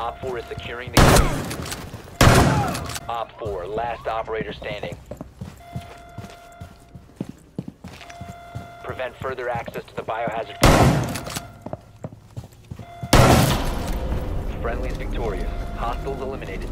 Op 4 is securing the area. Op 4, last operator standing. Prevent further access to the biohazard container. Friendly's victorious. Hostiles eliminated.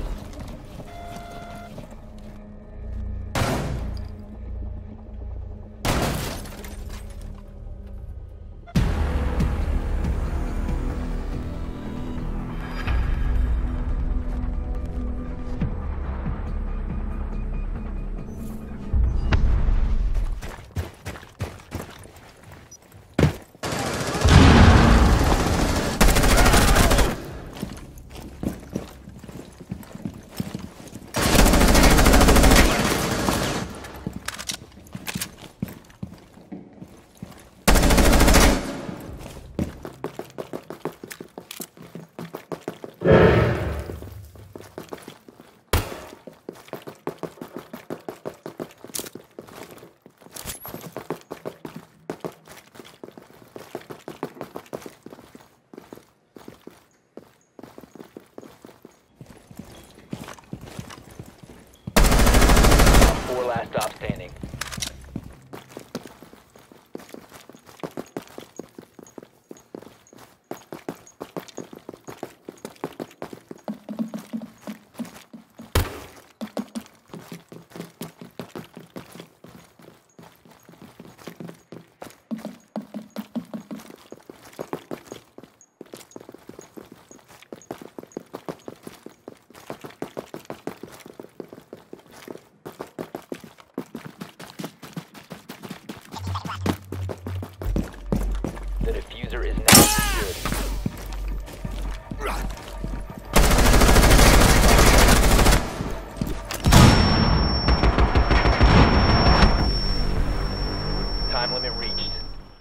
Last stop standing. The diffuser is now secured. Time limit reached.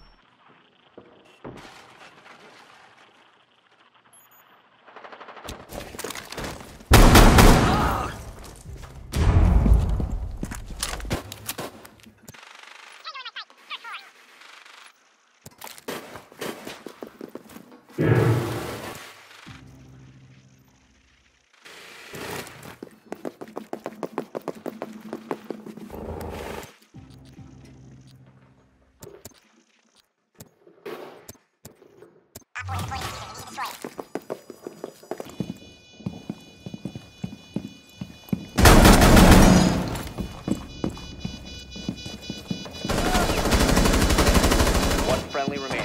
One friendly remaining.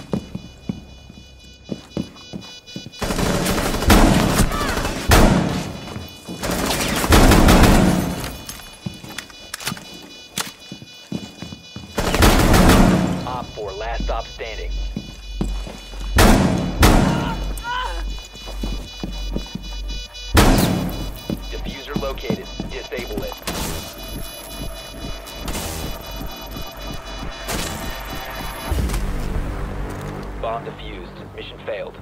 Op 4, last stop standing. Diffuser located. Disable it. Bomb defused. Mission failed.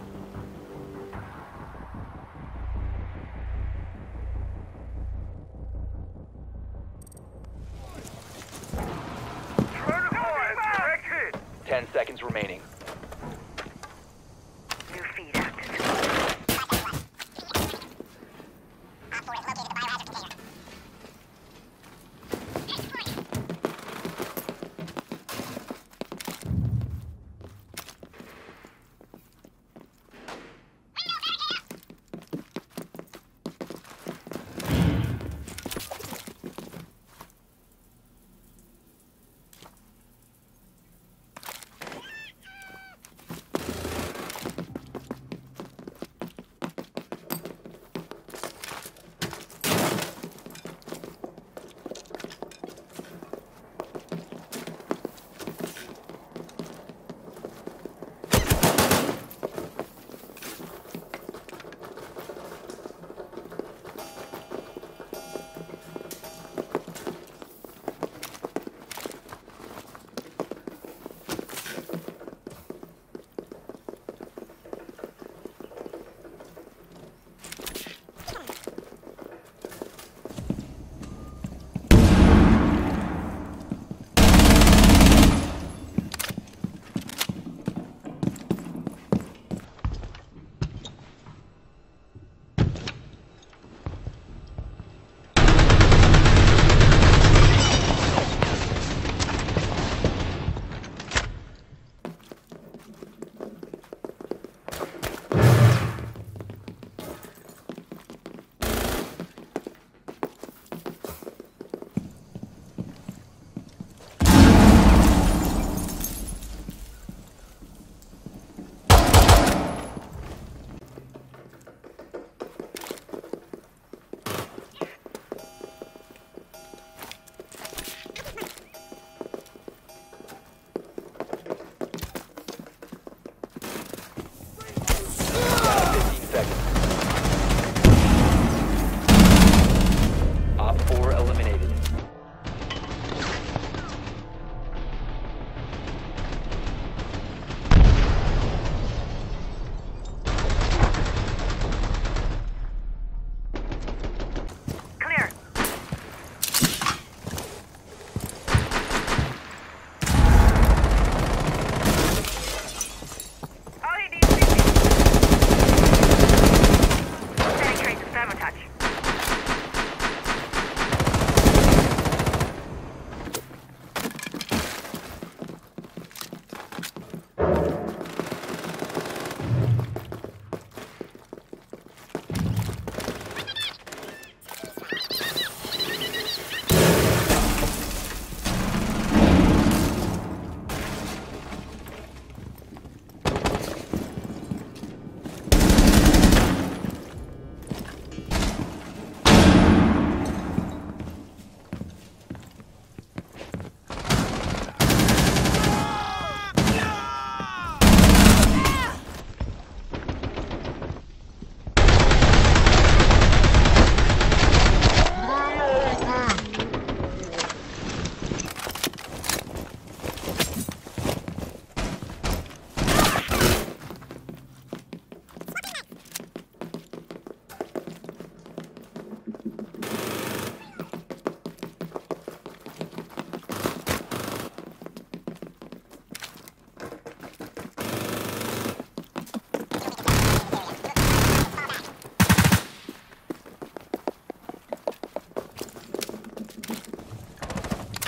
Directed! 10 seconds remaining. New feed active.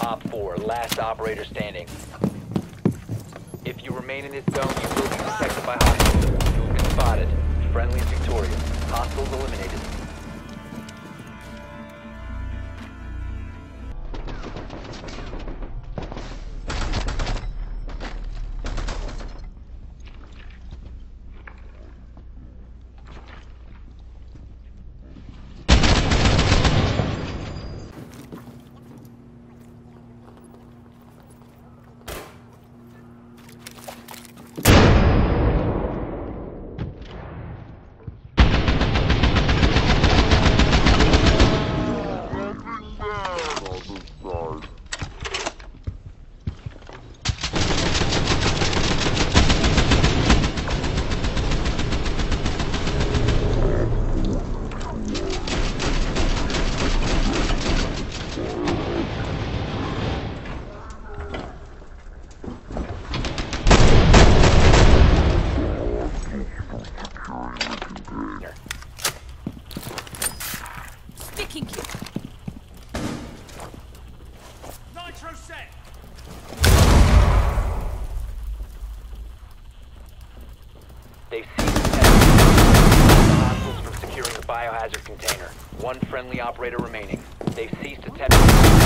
Op 4, last operator standing. If you remain in this zone, you will be detected by hostiles. You have been spotted. Friendly is victorious. Hostiles eliminated. Sticking you. Nitro set. They've seized the hostiles from securing the biohazard container. One friendly operator remaining. They've ceased attempting.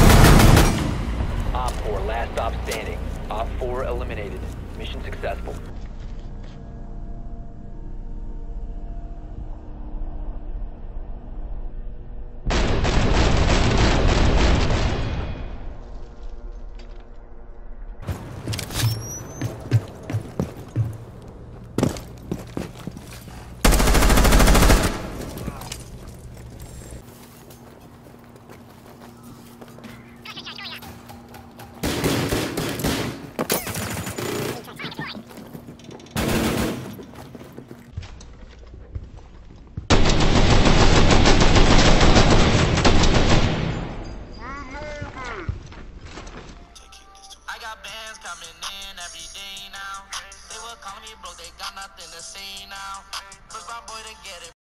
Op 4, last stop standing. Op 4 eliminated. Mission successful. I got bands coming in every day now. They were calling me broke, they got nothing to say now. Push my boy to get it.